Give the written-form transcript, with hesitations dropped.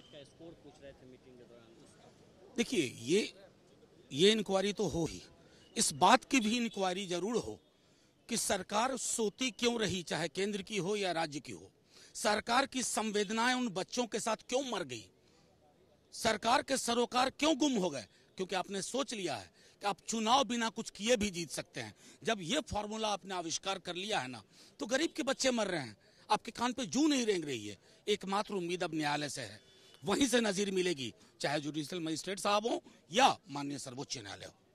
का स्कोर पूछ रहे थे मीटिंग के दौरान। देखिए, ये इंक्वायरी तो हो ही, इस बात की भी इंक्वायरी जरूर हो कि सरकार सोती क्यों रही, चाहे केंद्र की हो या राज्य की हो। सरकार की संवेदनाएं उन बच्चों के साथ क्यों मर गई, सरकार के सरोकार क्यों गुम हो गए। क्योंकि आपने सोच लिया है कि आप चुनाव बिना कुछ किए भी जीत सकते हैं। जब ये फॉर्मूला आपने आविष्कार कर लिया है ना, तो गरीब के बच्चे मर रहे हैं, आपके कान पे जू नहीं रेंग रही है। एकमात्र उम्मीद अब न्यायालय से है, वहीं से नजीर मिलेगी, चाहे जुडिशियल मजिस्ट्रेट साहब हो या माननीय सर्वोच्च न्यायालय हो।